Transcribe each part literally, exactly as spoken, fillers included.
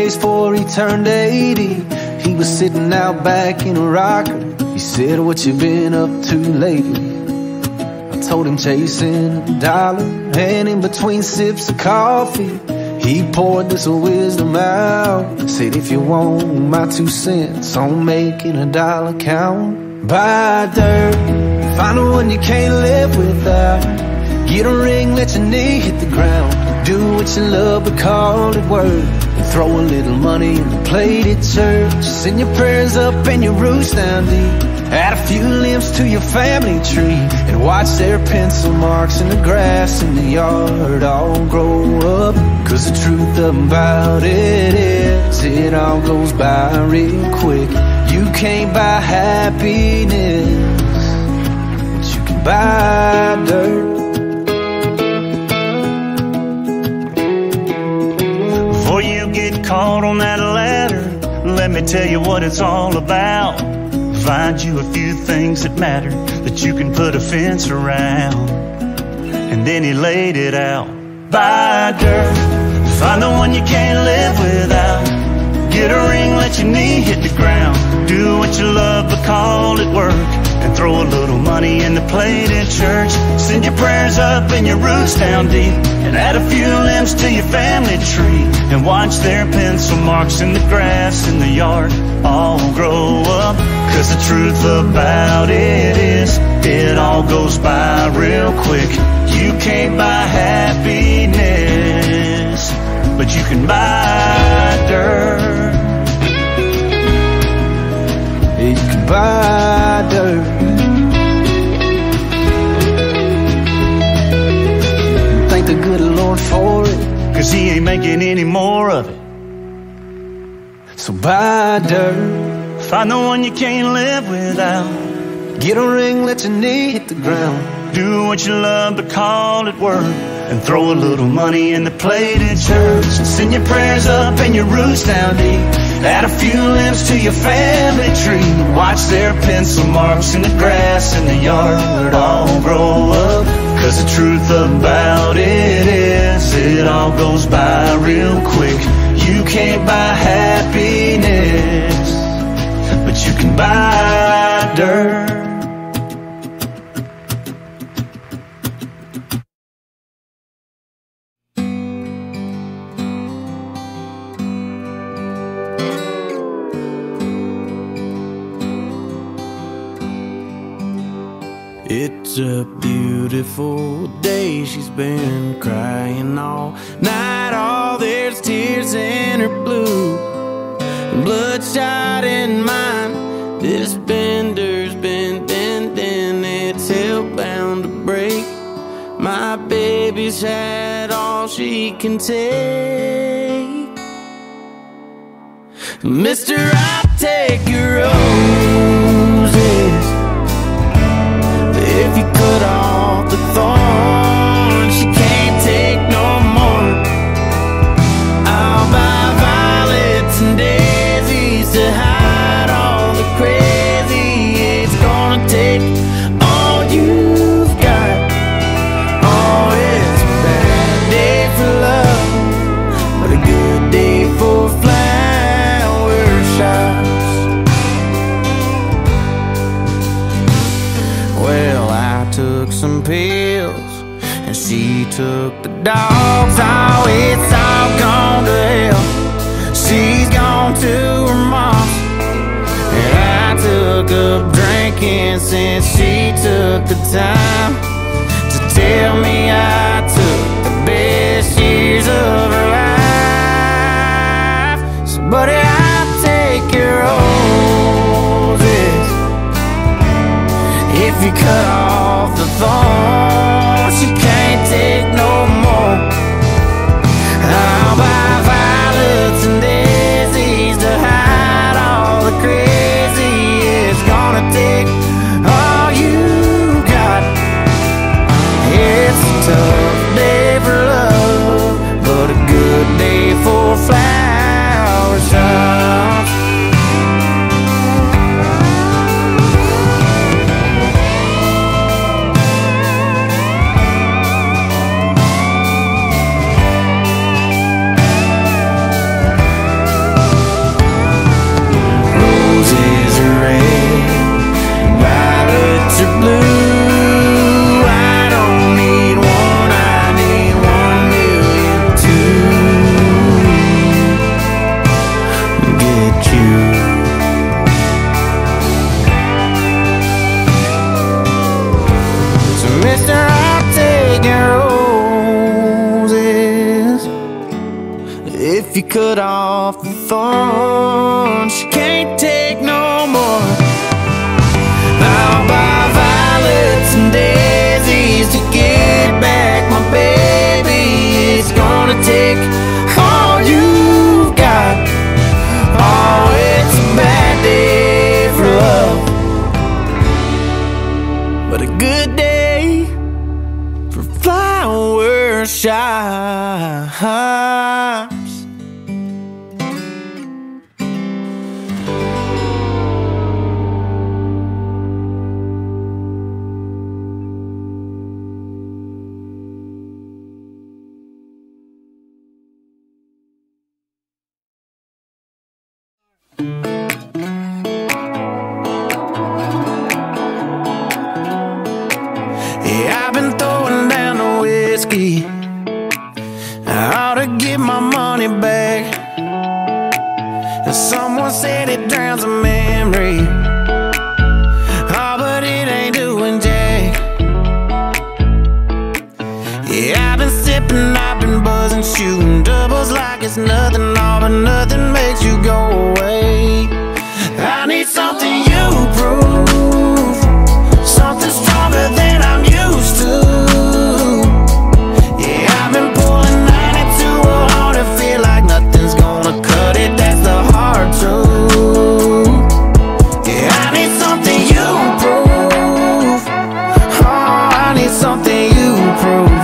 days before he turned eighty. He was sitting out back in a rocker. He said, what you been up to lately? I told him chasing a dollar, and in between sips of coffee he poured this wisdom out. Said, if you want my two cents on making a dollar count, buy dirt, find the one you can't live without. Get a ring, let your knee hit the ground. Do what you love but call it work, and throw a little money in the plate at church. Send your prayers up and your roots down deep. Add a few limbs to your family tree, and watch their pencil marks in the grass in the yard all grow up. Cause the truth about it is, it all goes by real quick. You can't buy happiness, but you can buy dirt. Before you get caught on that ladder, let me tell you what it's all about. Find you a few things that matter, that you can put a fence around. And then he laid it out. Buy dirt, find the one you can't live without. Get a ring, let your knee hit the ground. Do what you love but call it work, and throw a little money in the plate at church. Send your prayers up and your roots down deep, and add a few limbs to your family tree, and watch their pencil marks in the grass in the yard all grow up. Cause the truth about it is, it all goes by real quick. You can't buy happiness, but you can buy dirt. You can buy dirt. Thank the good Lord for it, cause he ain't making any more of it. So buy dirt, find the one you can't live without. get a ring, let your knee hit the ground. Do what you love but call it work, and throw a little money in the plate at church. And send your prayers up and your roots down deep. Add a few limbs to your family tree. Watch their pencil marks in the grass in the yard all grow up. Cause the truth about it is, it all goes by real quick. You can't buy happiness, but you can buy dirt. It's a beautiful day, she's been crying all night. All there's tears in her blue, and bloodshot in mine. This bender's been bending, it's hell-bound to break. My baby's had all she can take. Mister, I'll take your roses if you cut off the thorn. She can't take no more. I'll buy violets and daisies to hide all the crazy. It's gonna take all you've got. Oh, it's a bad day for love, but a good day for flower shops. Well, I took some pills, and she took the dogs. Oh, it's all gone to hell. She's gone to her mom's, and I took up drinking since she took the time to tell me I took the best years of her life. So, buddy, I'll take your roses if you cut off the thorn. She can't take no more. I'll buy violets and daisies to hide all the crazy. It's gonna take all you got. It's a tough day for love, but a good day for flower shops. If you cut off the thorns, she can't take no more. I'll buy violets and daisies to get back my baby. It's gonna take all you've got. Oh, it's a bad day for love, but a good day for flower shops. Yeah, I've been throwing down the whiskey. I ought to get my money back. And someone said it drowns a memory. Oh, but it ain't doing jack. Yeah, I've been sipping, I've been buzzing, shooting doubles like it's nothing. All but nothing makes you go away. I need something you prove, something stronger than I'm used to. Yeah, I've been pulling ninety-two on and feel like nothing's gonna cut it. That's the hard truth. Yeah, I need something you prove. Oh, I need something you prove.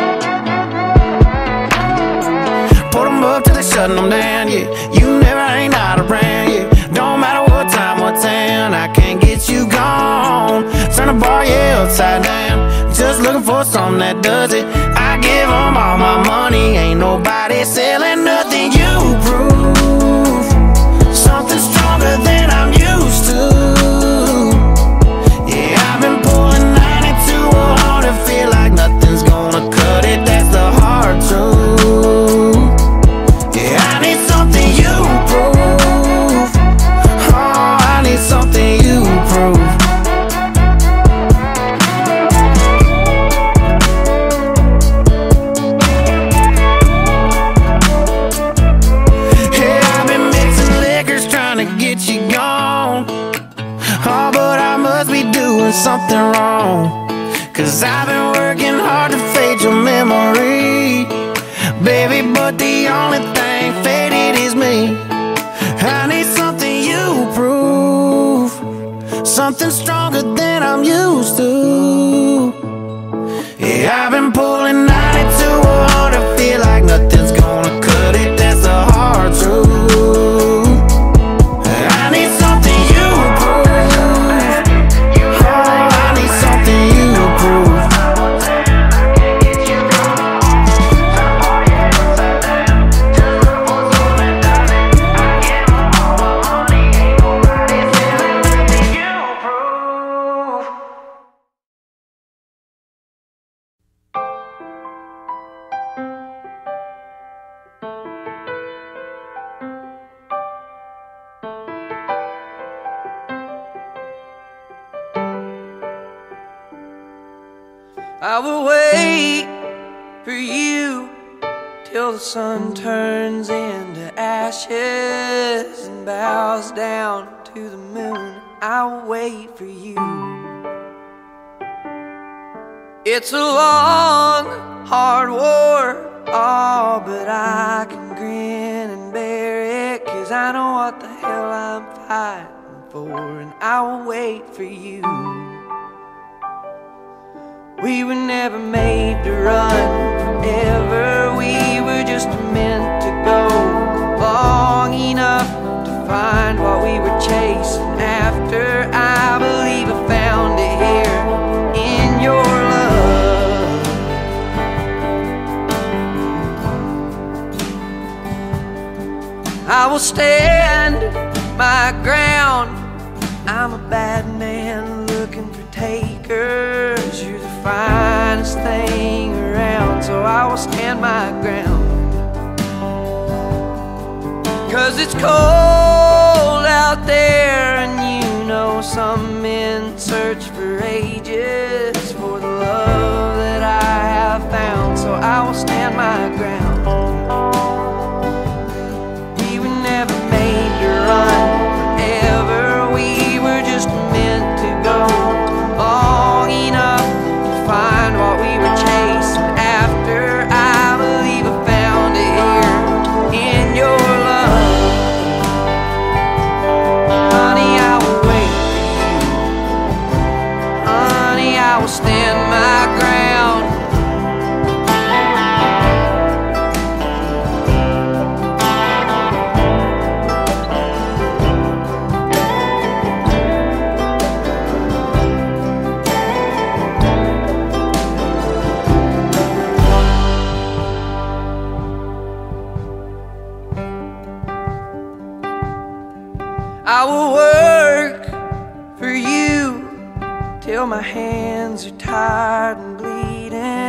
Put them up till they shutting them down, yeah. You never ain't not around, yeah. Don't matter what time, what town, I can't get you gone. Turn the bar, yeah, upside down. Just looking for something that does it. I give them all my money. Ain't nobody selling nothing. You prove something stronger than I'm used to. Yeah, I've been pulling ninety-two on and feel like nothing's gonna cut it. That's the hard truth. Yeah, I need something you prove. Oh, I need something you prove. Yeah, I've been mixing liquors trying to get you gone. Oh, but I must be doing something wrong, 'cause I've been working hard to fade your memory, baby, but the only thing faded is me. I need something you prove, something stronger than I'm used to. Yeah, I've been pulling ninety-two on to feel like nothing's gonna cut it. That's the hard truth. I need something you prove. Oh, I need something you prove. I will wait for you till the sun turns into ashes and bows down to the moon. I will wait for you. It's a long, hard war, oh, but I can grin and bear it, 'cause I know what the hell I'm fighting for, and I will wait for you. We were never made to run forever. We were just meant to go long enough to find what we were chasing after. I believe I found it here in your love. I will stand my ground. I'm a bad man looking for takers. You're the finest thing around, so I will stand my ground. 'Cause it's cold out there, and you know some men search for ages for the love that I have found, so I will stand my ground.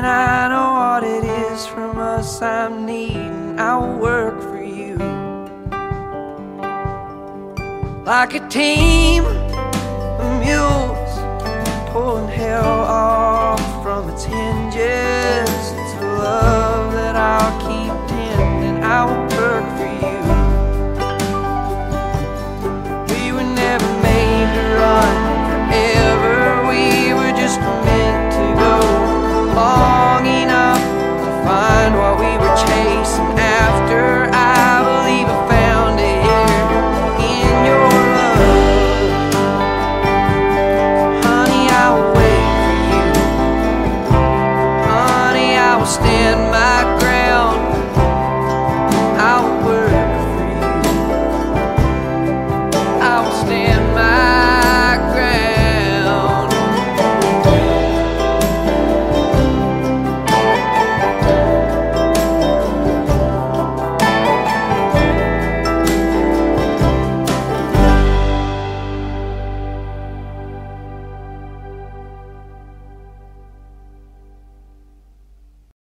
and I know what it is from us I'm needing. I'll work for you like a team of mules pulling hell off from its hinges. It's a love that I'll keep tending. I will work for you. We were never made to run forever. We were just meant to go long enough to find what we were chasing after. I believe I found it here in your love. Honey, I will wait for you. Honey, I will stand my ground. I will work for you. I will stand